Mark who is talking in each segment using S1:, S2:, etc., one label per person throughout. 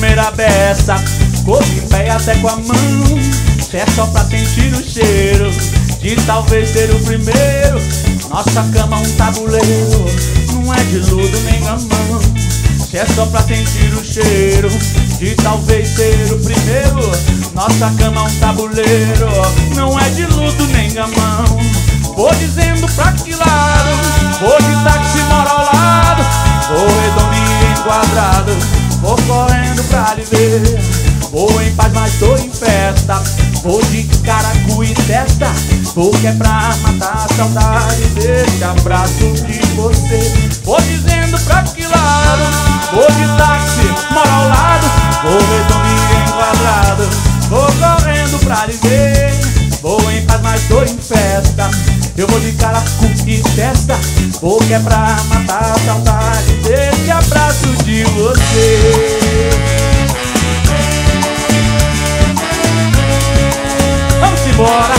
S1: comer a beça, corpo em pé até com a mão. Se é só pra sentir o cheiro de talvez ser o primeiro, nossa cama um tabuleiro, não é de ludo nem gamão. Se é só pra sentir o cheiro de talvez ser o primeiro, nossa cama um tabuleiro, não é de ludo nem gamão. Vou dizendo pra que lado, vou de táxi, moro ao lado, vou redondo e enquadrado, vou correndo pra lhe ver. Vou em paz, mas tô em festa, vou de caracu e testa, vou que é pra matar a saudade desse abraço de você. Vou dizendo pra que lado, vou de táxi, moro ao lado, vou redondo e enquadrado, vou correndo pra lhe ver. Vou em paz, mas tô em festa, eu vou de caracu e testa, vou que é pra matar a saudade desse abraço de você. Vamos embora!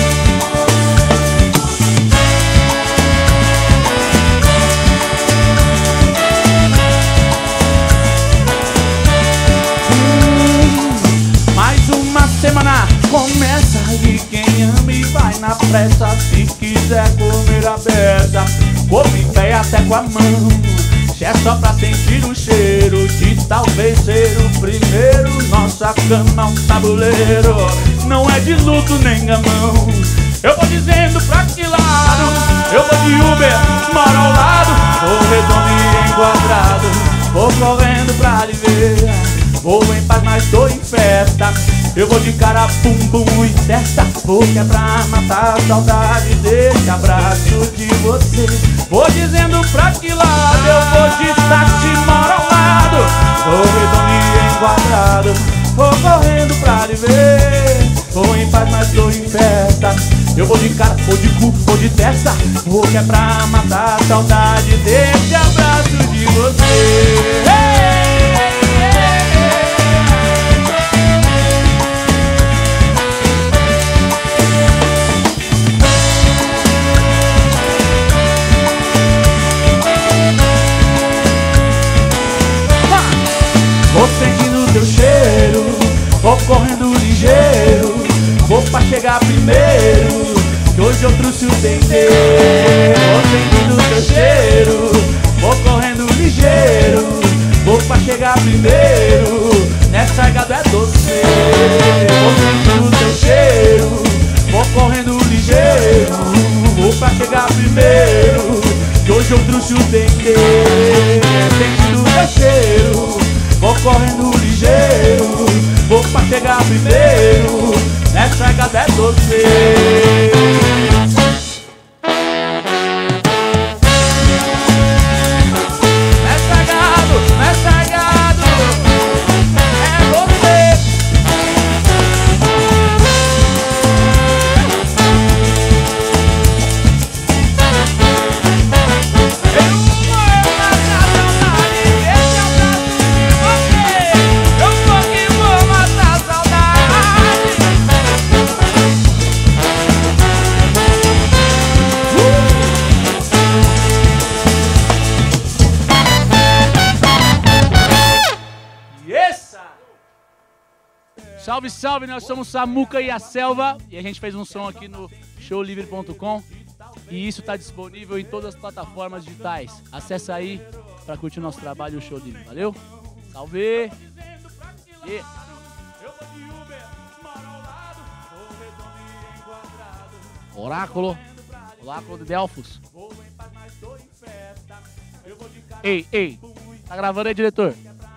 S1: Mais uma semana começa e quem ama e vai na pressa. Se quiser comer a beça, corpo em pé até com a mão. Se é só pra sentir o cheiro de talvez ser o primeiro, nossa cama um tabuleiro, não é de luto nem gamão. Eu vou dizendo pra que lado, eu vou de Uber, moro ao lado, vou redondo e enquadrado, vou correndo pra lhe ver. Vou em paz, mas tô em festa, eu vou de cara bum bum e testa, vou que é pra matar a saudade desse abraço de você. Vou dizendo pra que lado, eu vou de táxi, moro ao lado, vou redondo e enquadrado, vou correndo pra lhe ver. Vou em paz, mas tô em festa, eu vou de cara, vou de cu, vou de testa, vou que é pra matar a saudade desse abraço de você. Vou sentindo teu cheiro, vou correndo ligeiro, vou pra chegar primeiro, que hoje eu trouxe o dendê. Vou sentindo teu cheiro, vou correndo ligeiro, vou pra chegar primeiro, nessa gado é doce. Vou sentindo teu cheiro, vou correndo ligeiro, vou pra chegar primeiro, que hoje eu trouxe o dendê. Sentindo teu cheiro, vou correndo ligeiro, vou pra chegar primeiro, nessa gada é doce. Nessa gado, é você. Salve, salve, nós somos Samuca e a Selva e a gente fez um som aqui no showlivre.com e isso está disponível em todas as plataformas digitais. Acesse aí para curtir o nosso trabalho e o Show Livre. Valeu? Salve! Yeah. Oráculo de Delfos. Ei, tá gravando aí, diretor?